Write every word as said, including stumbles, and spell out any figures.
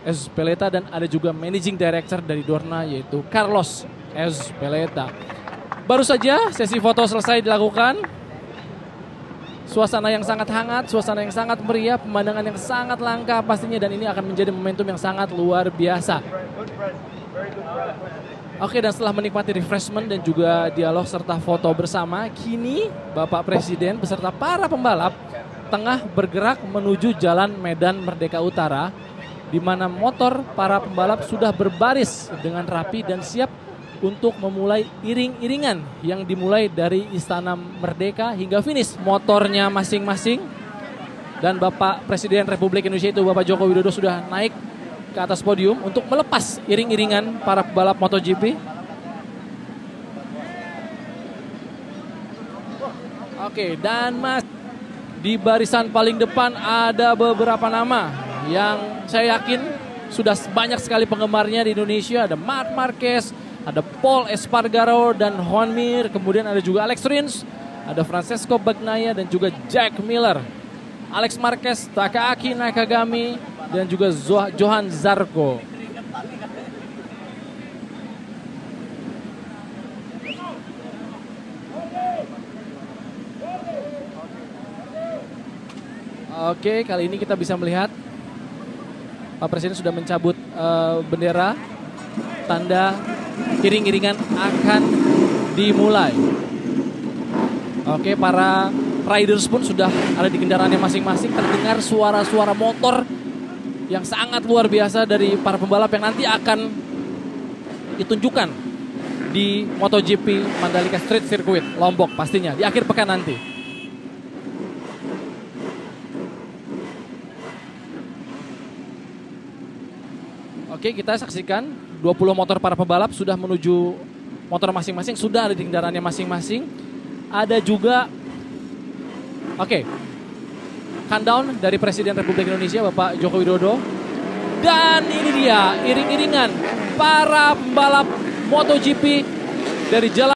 Ezpeleta, dan ada juga Managing Director dari Dorna yaitu Carlos Ezpeleta. Baru saja sesi foto selesai dilakukan. Suasana yang sangat hangat, suasana yang sangat meriah, pemandangan yang sangat langka pastinya, dan ini akan menjadi momentum yang sangat luar biasa. Oke, dan setelah menikmati refreshment dan juga dialog serta foto bersama, kini Bapak Presiden beserta para pembalap tengah bergerak menuju Jalan Medan Merdeka Utara, di mana motor para pembalap sudah berbaris dengan rapi dan siap untuk memulai iring-iringan yang dimulai dari Istana Merdeka hingga finish motornya masing-masing. Dan Bapak Presiden Republik Indonesia itu Bapak Joko Widodo sudah naik ke atas podium untuk melepas iring-iringan para pembalap MotoGP. Oke, dan mas di barisan paling depan ada beberapa nama yang saya yakin sudah banyak sekali penggemarnya di Indonesia. Ada Marc Marquez, ada Paul Espargaro dan Juan Mir, kemudian ada juga Alex Rins, ada Francesco Bagnaia dan juga Jack Miller, Alex Marquez, Takaaki Nakagami dan juga Johan Zarco. Oke, kali ini kita bisa melihat Pak Presiden sudah mencabut uh, bendera, tanda iring-iringan akan dimulai. Oke, para riders pun sudah ada di kendaraannya masing-masing. Terdengar suara-suara motor yang sangat luar biasa dari para pembalap yang nanti akan ditunjukkan di MotoGP Mandalika Street Circuit Lombok pastinya di akhir pekan nanti. Oke, kita saksikan dua puluh motor para pembalap sudah menuju motor masing-masing, sudah ada di kendaraannya masing-masing. Ada juga, oke, countdown dari Presiden Republik Indonesia Bapak Joko Widodo. Dan ini dia iring-iringan para pembalap MotoGP dari jalan